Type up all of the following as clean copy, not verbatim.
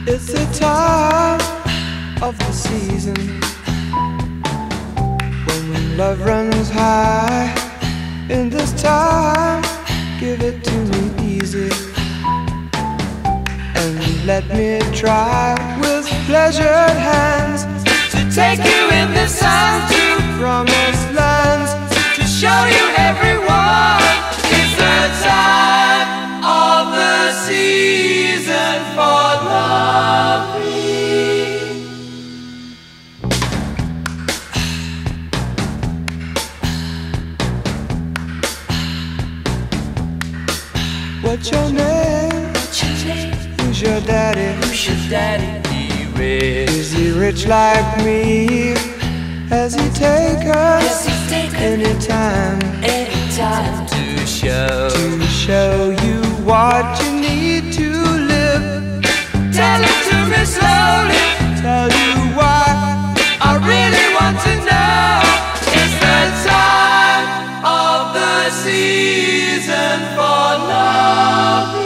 It's the time of the season when love runs high. In this time, give it to me easy, and let me try with pleasured hands to take you in the sun to promised lands, to show you everyone. It's the time of the season for loving. What's your name? Who's your daddy? Is he rich like me? Has he take us anytime to show you what you need to live? Tell it to me slowly, tell you why I really want to know. It's the time of the season for loving.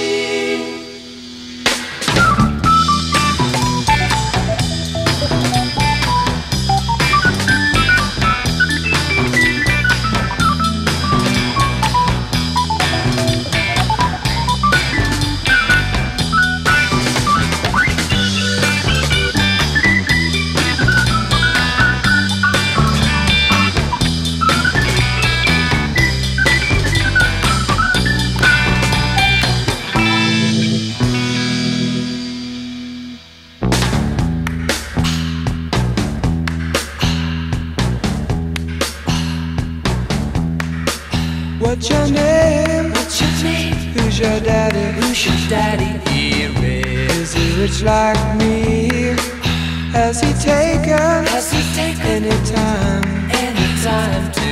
What's your name? Who's your daddy? Is he rich like me? Has he taken anytime